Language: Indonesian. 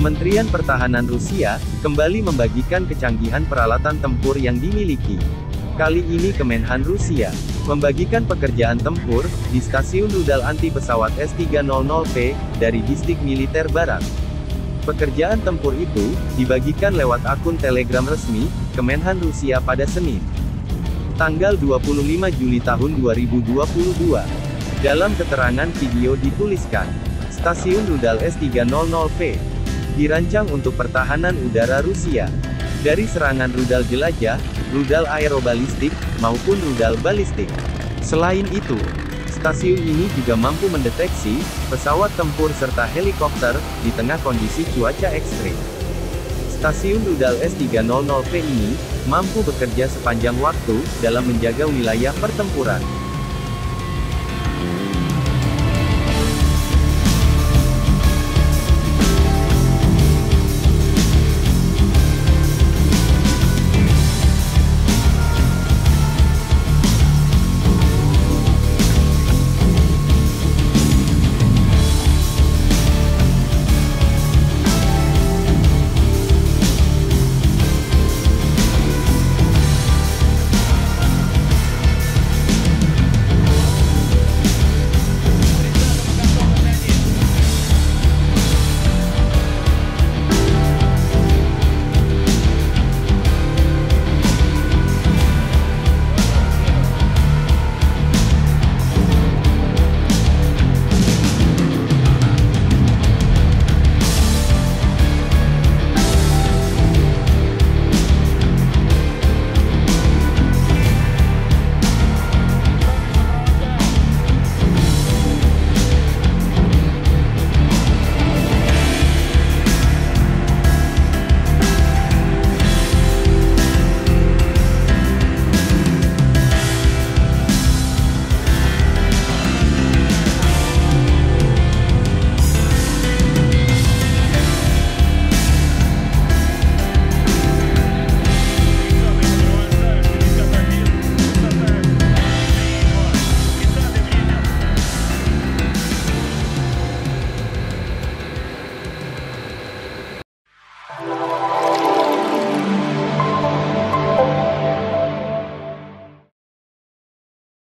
Kementerian Pertahanan Rusia kembali membagikan kecanggihan peralatan tempur yang dimiliki. Kali ini Kemenhan Rusia membagikan pekerjaan tempur di stasiun rudal anti pesawat S-300P dari Distrik Militer Barat. Pekerjaan tempur itu dibagikan lewat akun Telegram resmi Kemenhan Rusia pada Senin, tanggal 25 Juli tahun 2022. Dalam keterangan video dituliskan, stasiun rudal S-300P dirancang untuk pertahanan udara Rusia dari serangan rudal jelajah, rudal aerobalistik, maupun rudal balistik. Selain itu, stasiun ini juga mampu mendeteksi pesawat tempur serta helikopter di tengah kondisi cuaca ekstrim. Stasiun rudal S-300P ini mampu bekerja sepanjang waktu dalam menjaga wilayah pertempuran.